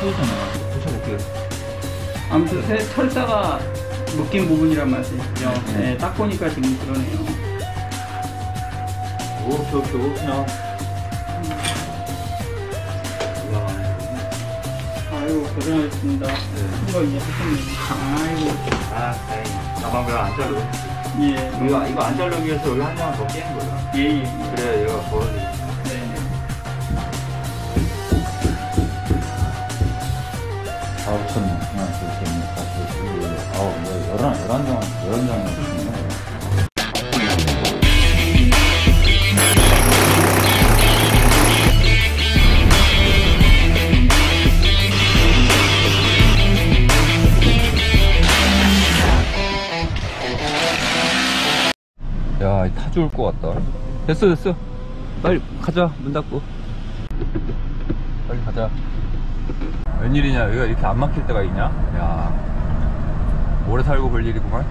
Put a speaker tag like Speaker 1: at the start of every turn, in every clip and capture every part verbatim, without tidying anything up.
Speaker 1: 터지잖아. 붙여볼게요.
Speaker 2: 아무튼 새, 철사가 묶인 부분이란 말이죠. 네. 네, 딱 보니까 지금 그러네요.
Speaker 1: 오케이 오케이 오케이 나.
Speaker 2: 아이고 고생하셨습니다. 큰 거 이제 하셨네요. 아이고.
Speaker 1: 아 다행이다. 나만 그냥 안 자르고.
Speaker 2: 예.
Speaker 1: 이거 이거 안 자르기 위해서 여기 한 장만 더 깨는 거야.
Speaker 2: 예예. 예.
Speaker 1: 그래야 얘가 벌어지고.
Speaker 2: 네네.
Speaker 1: 아 미쳤네. 그냥 이렇게 있네. 아우 뭐 열한 열한 장 열한 장이나 붙네. 야, 타 죽을 것 같다. 됐어, 됐어. 빨리 가자. 문 닫고. 빨리 가자. 웬일이냐? 여기가 이렇게 안 막힐 때가 있냐? 야, 오래 살고 볼 일이구만.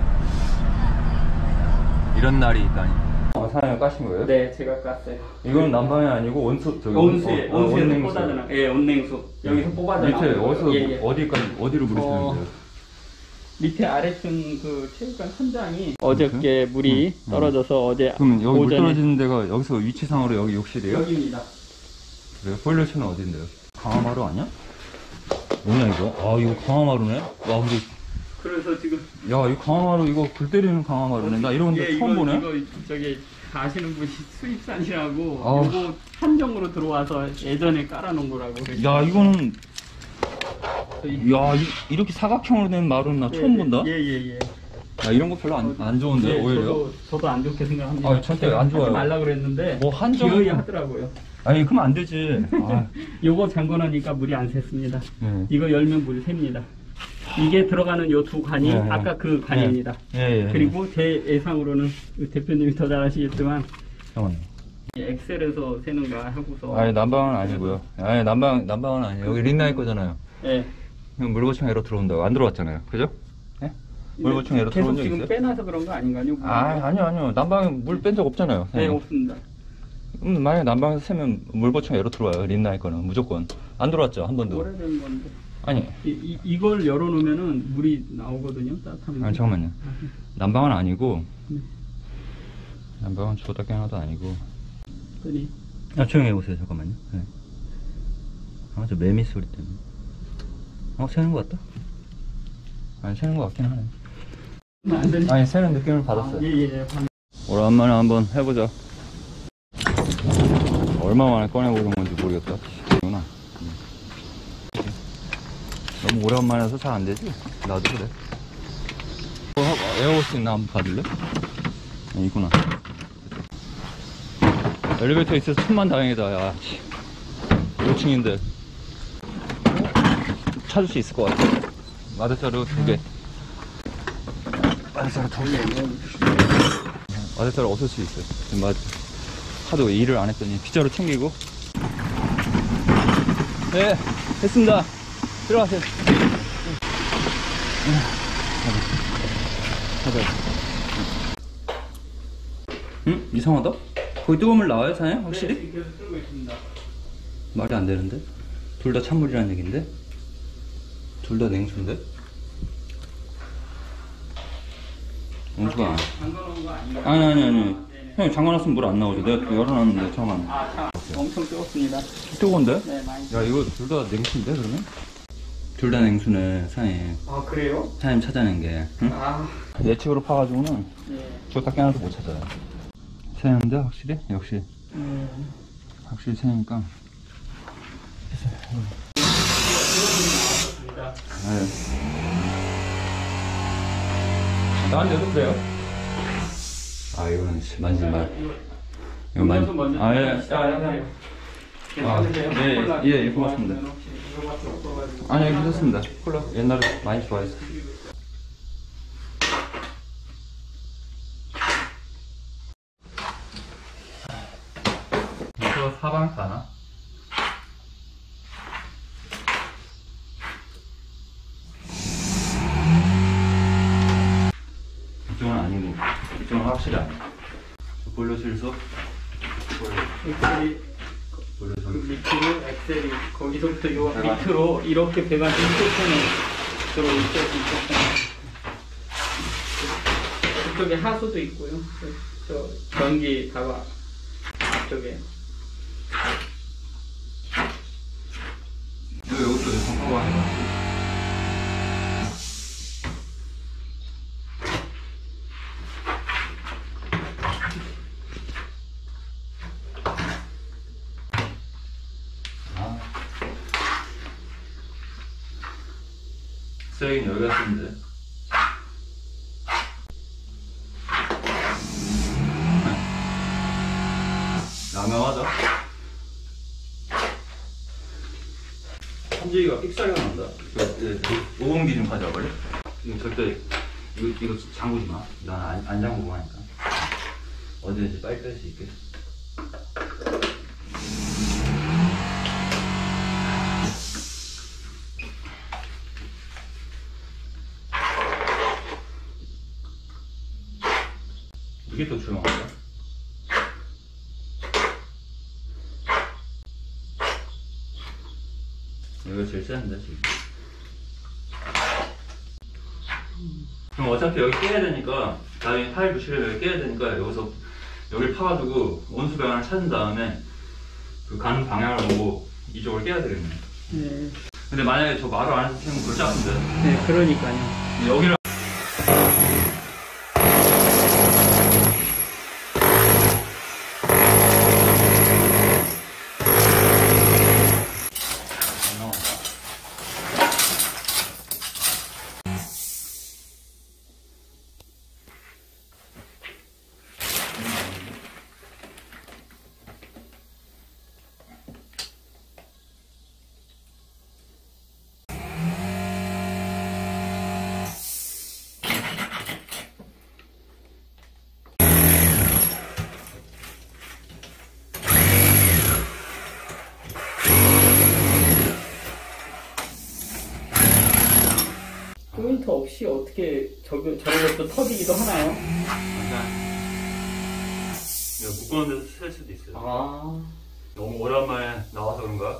Speaker 1: 이런 날이 있다니. 어, 사장님 까신 거예요?
Speaker 2: 네, 제가 깠어요.
Speaker 1: 이건 난방이 아니고 온수, 저기
Speaker 2: 온수에,
Speaker 1: 어,
Speaker 2: 온수에서
Speaker 1: 온냉수.
Speaker 2: 뽑아잖아. 예, 온냉수. 여기서 뽑아잖아.
Speaker 1: 밑에 어디서,
Speaker 2: 예, 예.
Speaker 1: 어디까지, 어디로 물이
Speaker 2: 어,
Speaker 1: 새는데요?
Speaker 2: 밑에 아래층 그 체육관 천장이 어저께 물이
Speaker 1: 응, 응.
Speaker 2: 떨어져서 어제
Speaker 1: 그럼 여기 물
Speaker 2: 오전에
Speaker 1: 떨어지는 데가 여기서 위치상으로 여기 욕실이에요?
Speaker 2: 여기입니다.
Speaker 1: 그래요? 보일러실은 어딘데요? 강화마루 아니야? 뭐냐 이거? 아 이거 강화마루네? 와 근데
Speaker 2: 그래서 지금
Speaker 1: 야 이거 강화마루 이거 불 때리는 강화마루네. 나 이런 데
Speaker 2: 예,
Speaker 1: 처음
Speaker 2: 이거,
Speaker 1: 보네?
Speaker 2: 이거 저기 아시는 분이 수입산이라고
Speaker 1: 아.
Speaker 2: 이거 한정으로 들어와서 예전에 깔아놓은 거라고 그랬어요.
Speaker 1: 야 이거는 야 이, 이렇게 사각형으로 된 마루는 나
Speaker 2: 예,
Speaker 1: 처음 본다?
Speaker 2: 예예예.
Speaker 1: 야 이런 거 별로 안, 안 좋은데
Speaker 2: 예,
Speaker 1: 오히려?
Speaker 2: 저도, 저도 안 좋게 생각합니다.
Speaker 1: 아, 절대 안 좋아요.
Speaker 2: 하지 말라 그랬는데
Speaker 1: 뭐 한정-
Speaker 2: 기어이 하더라고요.
Speaker 1: 아니 그럼 안 되지. 아,
Speaker 2: 요거 잠궈놓으니까 물이 안 샜습니다.
Speaker 1: 네.
Speaker 2: 이거 열면 물이 셉니다. 이게 들어가는 요 두 관이
Speaker 1: 네,
Speaker 2: 아까 그 관입니다.
Speaker 1: 예, 예.
Speaker 2: 그리고 제 예상으로는 대표님이 더 잘 아시겠지만
Speaker 1: 잠깐만요.
Speaker 2: 이 엑셀에서 세는가 하고서
Speaker 1: 아니 난방은 아니고요. 아니 난방 난방은 아니에요. 여기 린나이 거잖아요.
Speaker 2: 예.
Speaker 1: 물보충 에러 들어온다고 안 들어왔잖아요. 그죠? 예? 물보충 에러 들어온
Speaker 2: 계속
Speaker 1: 적
Speaker 2: 지금
Speaker 1: 있어요?
Speaker 2: 빼놔서 그런 거 아닌가요?
Speaker 1: 아 아니요 아니요. 난방에 물 뺀 적 없잖아요.
Speaker 2: 네, 없습니다.
Speaker 1: 음, 만약에 난방에서 세면 물보충 에러 들어와요. 린나이 거는 무조건 안 들어왔죠 한 번도.
Speaker 2: 오래된 건데.
Speaker 1: 아니
Speaker 2: 이, 이, 이걸 열어놓으면은 물이 나오거든요. 따뜻하면.
Speaker 1: 아니 잠깐만요. 난방은 아니고
Speaker 2: 네.
Speaker 1: 난방은 조다게 하나도 아니고.
Speaker 2: 그니
Speaker 1: 아 조용히 해보세요. 잠깐만요. 네. 아저 매미 소리 때문에. 어 새는 것 같다. 아니 새는 것 같긴 하네.
Speaker 2: 안 되니?
Speaker 1: 아니 새는 느낌을 받았어요.
Speaker 2: 아, 예, 예.
Speaker 1: 오랜만에 한번 해보자. 얼마 만에 꺼내보는 건지 모르겠다. 구나. 너무 오랜만에 해서 잘 안 되지? 나도 그래. 뭐, 에어호스 있나 한번 봐줄래? 네, 있구나. 엘리베이터 있어서 천만 다행이다. 야, 오 층인데 찾을 수 있을 것 같아. 마대자루 두 개. 마대자루 두 개. 마대자루 없을 수 있어요. 지금 마, 하도 일을 안 했더니 빗자루 챙기고. 네, 됐습니다. 들어가세요. 가자. 응? 이상하다? 거기 뜨거운 물 나와요, 사장님? 확실히?
Speaker 2: 네, 계속 틀고 있습니다.
Speaker 1: 말이 안 되는데? 둘 다 찬물이라는 얘긴데? 둘 다 냉수인데? 냉수가
Speaker 2: 잠궈놓은 거 아닌가요?
Speaker 1: 아니 아니 아니
Speaker 2: 네네.
Speaker 1: 형님 잠궈놨으면 물 안 나오죠. 내가 열어놨는데 처음
Speaker 2: 아, 참. 엄청 뜨겁습니다.
Speaker 1: 뜨거운데?
Speaker 2: 네, 많이.
Speaker 1: 야 이거 둘 다 냉수인데 그러면? 둘 다 냉수네 사장님.
Speaker 2: 아, 그래요?
Speaker 1: 사장님 찾아낸 게 응?
Speaker 2: 아,
Speaker 1: 예측으로 파가지고는
Speaker 2: 예.
Speaker 1: 저딱 깨놔도 못 찾아요. 새는데 확실히? 역시
Speaker 2: 음.
Speaker 1: 확실히 새니까. 네. 나한테도 그래요? 아 이거는 만지 말. 이거
Speaker 2: 먼저 먼저.
Speaker 1: 아 예.
Speaker 2: 시작하세요.
Speaker 1: 아,
Speaker 2: 괜찮으세요?
Speaker 1: 예, 예, 예, 고맙습니다.
Speaker 2: 이거밖에 없어가지고.
Speaker 1: 아니 괜찮습니다. 콜라 옛날에 많이 좋아했어요. 이거 사방 가나? 이쪽은 아니고 이쪽은 확실히 아니고. 보일러 실수.
Speaker 2: 엑셀이
Speaker 1: 원래
Speaker 2: 그
Speaker 1: 전
Speaker 2: 밑으로 엑셀이 거기서부터 요 밑으로 이렇게 배관 인터폰에 들어있죠. 인터폰. 이쪽에 하수도 있고요. 저, 저 전기 다가 앞쪽에.
Speaker 1: 이거 여기서 성과가 해가지고. 아. 쓰레기는 여기 갔는데. 양명하다. 한지기가 삑사리가 난다. 오공기 좀 가져와 볼래? 이거 절대 이거 이거 잠그지 마. 난 안 안 잠그고 하니까. 어디든지 빨리 뺄 수 있게. 이게 더 조용하다. 이거 제일 센데 지금. 그럼 어차피 여기 깨야 되니까 나중에 타일 부실을 여기 깨야 되니까 여기서 여기를 파가지고 온수 배관을 찾은 다음에 그 가는 방향을 보고 이쪽을 깨야 되겠네.
Speaker 2: 네.
Speaker 1: 근데 만약에 저 말을 안 해주면 골치 아픈데.
Speaker 2: 네, 그러니까요.
Speaker 1: 여기를
Speaker 2: 포인트 없이 어떻게 저기 저런 것도 터지기도 하나요?
Speaker 1: 이거 묶어놓은 데서 셀 수도 있어요.
Speaker 2: 아.
Speaker 1: 너무 오랜만에 나와서 그런가?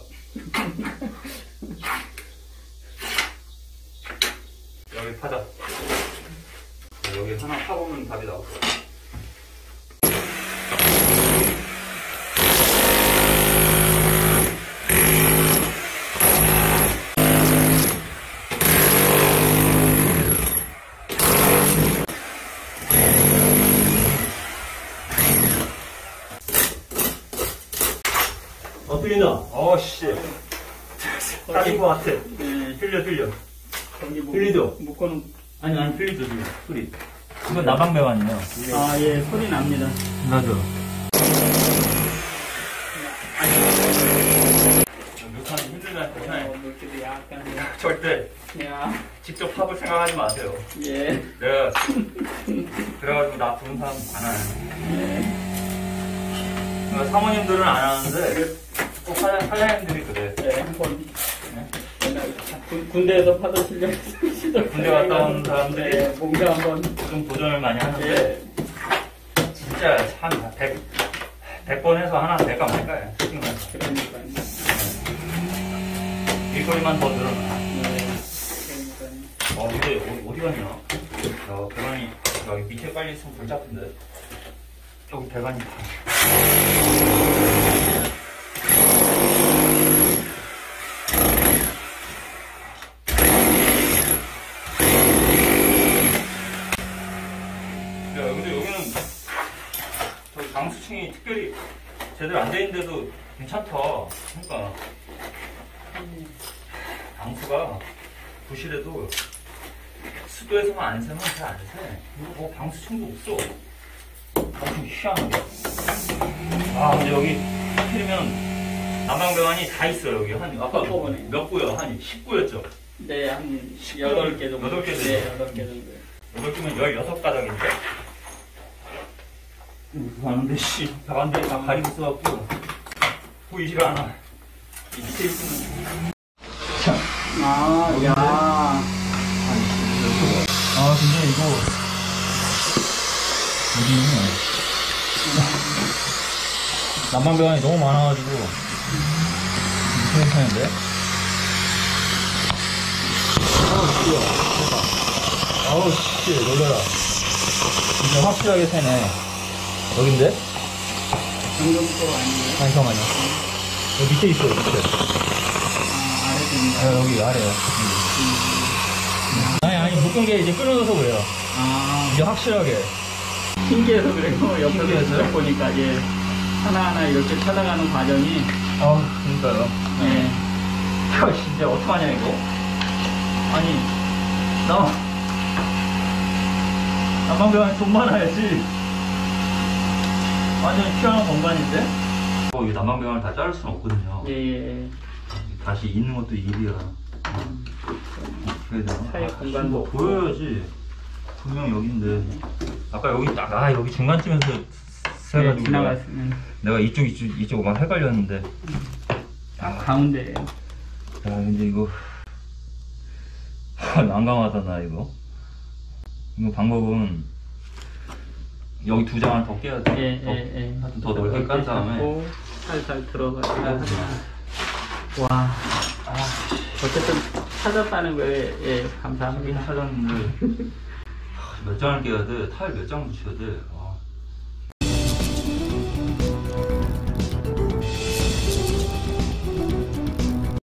Speaker 1: 여기 파자. 여기 하나 파보면 답이 나올 거야.
Speaker 3: 어, 틀린다.
Speaker 1: 어씨. 딱인 것 같아.
Speaker 2: 네.
Speaker 1: 틀려, 틀려.
Speaker 2: 거기 뭐
Speaker 3: 틀리죠?
Speaker 2: 묶어놓은.
Speaker 1: 아니, 아니, 틀리죠, 지금. 소리.
Speaker 3: 이건 나방배관이에요.
Speaker 2: 아, 예, 소리 납니다.
Speaker 3: 나죠.
Speaker 1: 묘타는 힘들면
Speaker 2: 어,
Speaker 1: 괜찮아요.
Speaker 2: 물기도 약간.
Speaker 1: 절대
Speaker 2: 야,
Speaker 1: 직접 팝을 생각하지 마세요.
Speaker 2: 예.
Speaker 1: 내가, 그래가지고 나 부른 사람 많아요.
Speaker 2: 예.
Speaker 1: 그러니까 사모님들은 안 하는데, 꼭 사장, 사장님들이 그래.
Speaker 2: 네, 한번. 옛날 군- 군대에서 파도 실력 시절
Speaker 1: 군대 갔다 온 사람들이
Speaker 2: 네, 뭔가 한번.
Speaker 1: 좀 도전을 많이 하는데,
Speaker 2: 예.
Speaker 1: 진짜 한 백, 백 번 해서 하나 될까 말까, 세팅해서.
Speaker 2: 그러니까요.
Speaker 1: 일거리만 더 늘어나.
Speaker 2: 네. 그러니까요.
Speaker 1: 어, 근데 어디, 어디 갔냐? 야, 배관이, 여기 밑에 빨리 있으면 골치 아픈데. 여기 배관이 다. 야, 근데 여기는 저기 방수층이 특별히 제대로 안 돼 있는데도 괜찮다. 그러니까 방수가 부실해도 수도에서만 안 새면 잘 안 새. 그리고 뭐 방수층도 없어. 좀 희한하게. 아, 근데 여기 하필이면 난방배관이 다 있어요. 여기 한 아까
Speaker 2: 한꺼번에.
Speaker 1: 몇 구요? 한 십 구였죠?
Speaker 2: 네, 한 여덟 개 정도.
Speaker 1: 여덟 개 정도.
Speaker 2: 네, 여덟 개 정도.
Speaker 1: 여덟 개면 열여섯 가닥인데? 하는데, 씨, 배관들이 다 가리고 있어갖고, 보이질 않아. 이 밑에 있으면.
Speaker 2: 아, 야.
Speaker 3: 아, 근데 이거. 여기는. 난방배관이 너무 많아가지고.
Speaker 1: 괜찮은데? 아우, 씨야. 대박. 아우, 씨, 놀래라. 진짜 확실하게 새네. 여긴데?
Speaker 2: 정전거 아니에요?
Speaker 1: 잠깐만요. 여기 밑에 있어요, 밑에.
Speaker 2: 아, 아래도 있는
Speaker 1: 아, 여기 아래요. 아니, 아니, 묶은 게 이제 끊어져서 그래요.
Speaker 2: 아,
Speaker 1: 이제 확실하게.
Speaker 2: 신기해서 그래요. 옆에서
Speaker 1: 신기해서요?
Speaker 2: 직접 보니까, 예. 하나하나 이렇게 찾아가는 과정이,
Speaker 1: 아, 그러니까요.
Speaker 2: 예.
Speaker 1: 야, 진짜 어떡하냐, 이거? 아니, 나, 난방병원에 돈 많아야지. 완전 피어난 공간인데? 어, 이 난방병원을 다 자를 수는 없거든요.
Speaker 2: 예, 예.
Speaker 1: 다시 있는 것도 일이야. 그래야 되나?
Speaker 2: 차에 공간도
Speaker 1: 뭐
Speaker 2: 없고.
Speaker 1: 보여야지. 분명 여긴데. 아까 여기 딱, 아, 여기 중간쯤에서
Speaker 2: 예,
Speaker 1: 세가지고.
Speaker 2: 지나갔으면.
Speaker 1: 내가 이쪽, 이쪽, 이쪽 막 헷갈렸는데.
Speaker 2: 아, 가운데에요.
Speaker 1: 야, 근데 이거. 난감하다, 나 이거. 이거 방법은. 여기 두 장을 더 깨야 돼.
Speaker 2: 예,
Speaker 1: 더,
Speaker 2: 예, 예.
Speaker 1: 하여튼 더 넓게 깐 다음에.
Speaker 2: 잡고 살살 들어가서. 와. 어쨌든 찾았다는 거에, 예,
Speaker 1: 하긴
Speaker 2: 감사합니다.
Speaker 1: 찾았는데. 몇 장을 깨야 돼? 타일 몇 장 붙여야 돼? 와.